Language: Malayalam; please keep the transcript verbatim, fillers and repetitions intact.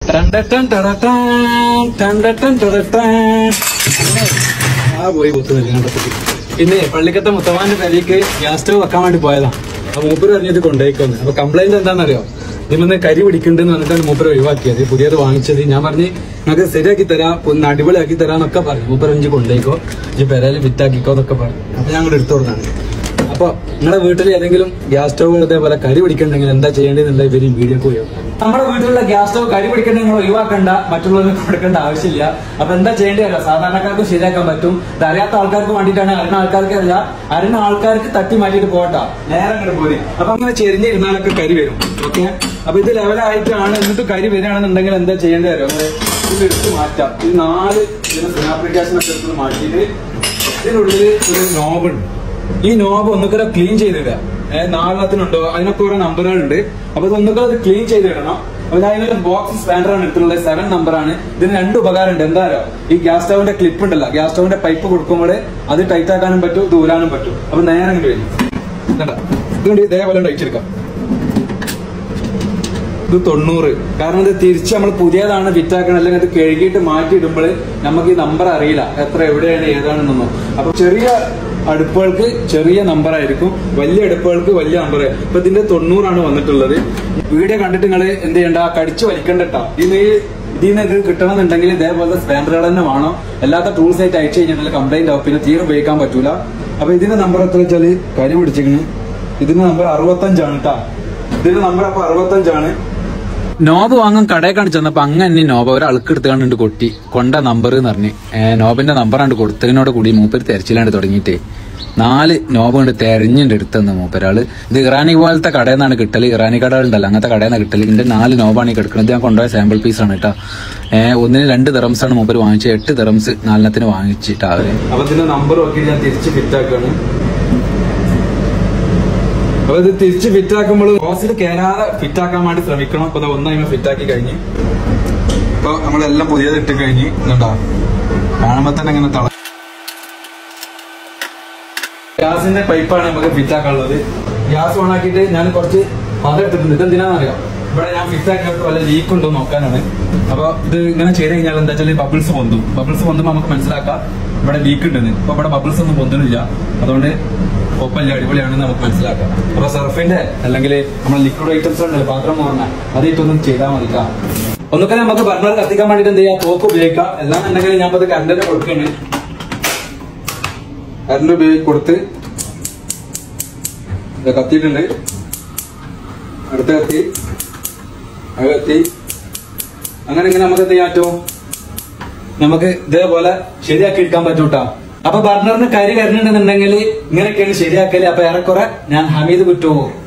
ആ പോയി കുത്തുന്നില്ല. പിന്നെ പള്ളിക്കത്തെ മുത്തമാന്റെ കരിക്ക് ഗ്യാസ് സ്റ്റവ് വെക്കാൻ വേണ്ടി പോയതാണ്. അപ്പൊ മൂപ്പര് പറഞ്ഞത് കൊണ്ടുപോയിക്കൊന്ന്. അപ്പൊ കംപ്ലൈന്റ് എന്താണെന്നറിയോ, ഇതിലൊന്ന് കരി പിടിക്കുന്നുണ്ടെന്ന് പറഞ്ഞിട്ടാണ് മൂപ്പര് ഒഴിവാക്കിയത്. പുതിയത് വാങ്ങിച്ചത് ഞാൻ പറഞ്ഞ് നിങ്ങൾക്ക് ശരിയാക്കി തരാം, ഒന്ന് അടിപൊളിയാക്കി തരാന്നൊക്കെ പറഞ്ഞു. മൂപ്പര് അഞ്ച് കൊണ്ടുപോയിക്കോ, ഈ പെരയിൽ വിറ്റാക്കിക്കോ എന്നൊക്കെ പറഞ്ഞു. അപ്പൊ ഞാൻ കൂടെ എടുത്തു കൊടുത്താണ്. അപ്പൊ നിങ്ങളുടെ വീട്ടിൽ ഏതെങ്കിലും ഗ്യാസ് സ്റ്റവ് ഇതേപോലെ കരി പിടിക്കണ്ടെങ്കിൽ എന്താ ചെയ്യേണ്ടതെന്നുള്ള ഇവര് വീഡിയോ പോയോ. നമ്മുടെ വീട്ടിലുള്ള ഗ്യാസ് സ്റ്റവ് കരി പിടിക്കണമെങ്കിൽ നിങ്ങൾ ഒഴിവാക്കണ്ട, മറ്റുള്ളവർക്ക് കൊടുക്കേണ്ട ആവശ്യമില്ല. അപ്പൊ എന്താ ചെയ്യേണ്ടതല്ല, സാധാരണക്കാർക്ക് ശരിയാക്കാൻ പറ്റും. ഇത് അറിയാത്ത ആൾക്കാർക്ക് വേണ്ടിയിട്ടാണ്, അറിയുന്ന ആൾക്കാർക്ക് അല്ല. അറിയുന്ന ആൾക്കാർക്ക് തട്ടി മാറ്റിയിട്ട് പോട്ടാ, നേരെ അങ്ങോട്ട് പോയി. അപ്പൊ അങ്ങനെ ചെരിഞ്ഞിരുന്നാലൊക്കെ കരി വരും. ഓക്കെ, അപ്പൊ ഇത് ലെവലായിട്ടാണ്. എന്നിട്ട് കരി വരികയാണെന്നുണ്ടെങ്കിൽ എന്താ ചെയ്യേണ്ടി വരും, ഇത് എടുത്ത് മാറ്റാം. ഈ നാല് ആപ്ലിക്കേഷൻ ഒക്കെ എടുത്ത് മാറ്റിയിട്ട് ഇതിനുള്ളിൽ ഒരു നോബുണ്ട്. ഈ നോബ് ഒന്നുകൂടെ ക്ലീൻ ചെയ്തിടുക. നാലെണ്ണത്തിനുണ്ടോ അതിനൊക്കെ ഓരോ നമ്പറുകളുണ്ട്. അപ്പൊ ഇത് ഒന്നുകൂടെ അത് ക്ലീൻ ചെയ്തിടണം. അപ്പൊ അതിനൊരു ബോക്സ് സ്പാൻഡറാണ് എടുത്തിട്ടുള്ളത്, സെവൻ നമ്പറാണ്. ഇതിന് രണ്ട് ഉപകാരമുണ്ട്. എന്താ ഈ ഗ്യാസ് സ്റ്റവിന്റെ ക്ലിപ്പ് ഉണ്ടല്ലോ, ഗ്യാസ് സ്റ്റവിന്റെ പൈപ്പ് കൊടുക്കുമ്പോൾ അത് ടൈറ്റ് ആക്കാനും പറ്റും, ദൂരാനും പറ്റും. അപ്പൊ നേരെ ഇങ്ങോട്ട് വരും. ഇതുകൊണ്ട് ഇതേപോലെ ടൈച്ചെടുക്കാം. ഇത് തൊണ്ണൂറ്. കാരണം ഇത് തിരിച്ച് നമ്മൾ പുതിയതാണ് ഫിറ്റാക്കണം, അല്ലെങ്കിൽ അത് കഴുകിയിട്ട് മാറ്റി ഇടുമ്പോൾ നമുക്ക് ഈ നമ്പർ അറിയില്ല, എത്ര എവിടെയാണ് ഏതാണെന്നൊന്നും. അപ്പൊ ചെറിയ അടുപ്പുകൾക്ക് ചെറിയ നമ്പർ ആയിരിക്കും, വലിയ അടുപ്പുകൾക്ക് വലിയ നമ്പർ. ഇപ്പൊ ഇതിന്റെ തൊണ്ണൂറാണ് വന്നിട്ടുള്ളത്. വീഡിയോ കണ്ടിട്ട് നിങ്ങൾ എന്ത് ചെയ്യണ്ട, കടിച്ചു വലിക്കണ്ടട്ടാ. ഇതിന് ഇതിൽ നിന്ന് കിട്ടണമെന്നുണ്ടെങ്കിൽ ഇതേപോലെ സ്പാൻഡറുകൾ തന്നെ വേണം. അല്ലാത്ത ടൂൾസ് ആയിട്ട് അയച്ചു കഴിഞ്ഞിട്ടുണ്ടെങ്കിൽ കംപ്ലൈന്റ് ആവും, പിന്നെ തീരെ ഉപയോഗിക്കാൻ പറ്റൂല. അപ്പൊ ഇതിന്റെ നമ്പർ എത്ര വെച്ചാല് കരി പിടിച്ചിരിക്കുന്നു. ഇതിന്റെ നമ്പർ അറുപത്തഞ്ചാണ് കേട്ടാ. ഇതിന്റെ നമ്പർ അപ്പൊ അറുപത്തഞ്ചാണ്. നോബ് വാങ്ങാൻ കടയിൽ കാണിച്ചപ്പോ അങ്ങനെ നോബ് ഒരാൾക്ക് എടുത്ത് കണ്ടിട്ട് കൊട്ടി കൊണ്ട നമ്പർ എന്ന് പറഞ്ഞ് നോബിന്റെ നമ്പറാണ്ട് കൊടുത്തതിനോട് കൂടി മൂപ്പര് തെരച്ചിലാണ്ട് തുടങ്ങിയിട്ടേ നാല് നോബ് കൊണ്ട് തെരഞ്ഞിട്ട് എടുത്തെന്ന് മൂപ്പരാള്. ഇത് ഇറാനി പോലത്തെ കടയിൽ നിന്നാണ് കിട്ടല്, ഇറാനി കടകളുണ്ടല്ലോ അങ്ങനത്തെ കടയിൽ നിന്നാണ് കിട്ടല്. ഇതിന്റെ നാല് നോബാണ് ഈ കിടക്കുന്നത്. ഞാൻ കൊണ്ടുപോയ സാമ്പിൾ പീസാണ് കേട്ടോ. ഏഹ് ഒന്നിന് രണ്ട് ദിറംസ് ആണ് മൂപ്പര് വാങ്ങിച്ചത്, എട്ട് ദിറംസ് നാലെണ്ണത്തിന് വാങ്ങിച്ചിട്ടാ അവര്. അപ്പൊ ഇതിന്റെ നമ്പർ നോക്കി ഞാൻ തിരിച്ച് ഫിറ്റാക്കാണ്. അപ്പൊ ഇത് തിരിച്ച് ഫിറ്റാക്കുമ്പോൾ ബോസിൽ കയറാതെ ഫിറ്റാക്കാൻ വേണ്ടി ശ്രമിക്കണം. അപ്പൊ ഒന്നായ്മ ഫിറ്റാക്കി കഴിഞ്ഞ് ഇപ്പൊ നമ്മളെല്ലാം പുതിയത് ഇട്ട് കഴിഞ്ഞ് ഇതുണ്ടോ, കാണുമ്പോ തന്നെ ഇങ്ങനെ തള. ഗ്യാസിന്റെ പൈപ്പാണ് നമുക്ക് ഫിറ്റാക്കാനുള്ളത്. ഗ്യാസ് ഓൺ ആക്കിയിട്ട് ഞാൻ കുറച്ച് മത എടുത്തിട്ടുണ്ട്. ഇതെന്തിനാണെന്നറിയാം, ഇവിടെ ഞാൻ ഫിറ്റാക്കിയിട്ട് വല്ല ലീക്ക് ഉണ്ടോ നോക്കാനാണ്. അപ്പൊ ഇത് ഇങ്ങനെ ചെയ്ത് കഴിഞ്ഞാൽ എന്താ വെച്ചാൽ ബബിൾസ് പൊന്തും. ബബിൾസ് പൊന്തുമ്പോൾ നമുക്ക് മനസ്സിലാക്കാം ഇവിടെ ലീക്ക് ഉണ്ടെന്ന്. ഇപ്പൊ ഇവിടെ ബബിൾസ് ഒന്നും പൊന്തുന്നില്ല, അതുകൊണ്ട് ഒപ്പല്ല, അടിപൊളിയാണെന്ന് നമുക്ക് മനസ്സിലാക്കാം. അപ്പൊ സർഫിന്റെ അല്ലെങ്കിൽ നമ്മുടെ ലിക്വിഡ് ഐറ്റംസ് ഉണ്ടല്ലോ, പാത്രം മോർന്ന അതിട്ടൊന്നും ചെയ്താൽ മതിക്കാം. ഒന്നൊക്കെ നമുക്ക് ബർണർ കത്തിക്കാൻ വേണ്ടിട്ട് എന്ത് ചെയ്യാം, തോക്ക് ഉപയോഗിക്കാം. എല്ലാം ഉണ്ടെങ്കിൽ ഞാൻ അത് കറണ്ടിന്റെ കൊടുക്കാണ്. കറണ്ട് ഉപയോഗിച്ച് കൊടുത്ത് കത്തിയിട്ടുണ്ട്. അടുത്ത കത്തി, അത് കത്തി. അങ്ങനെ ഇങ്ങനെ നമുക്ക് എന്ത് ചെയ്യാൻ പറ്റും, നമുക്ക് ഇതേപോലെ ശരിയാക്കി എടുക്കാൻ പറ്റൂട്ടാ. അപ്പൊ ബർണറിന് കരി കരഞ്ഞിട്ടുണ്ടെന്നുണ്ടെങ്കിൽ ഇങ്ങനെയൊക്കെയാണ് ശരിയാക്കല്. അപ്പൊ ഏറെക്കുറെ ഞാൻ ഹമീദ് കുറ്റവും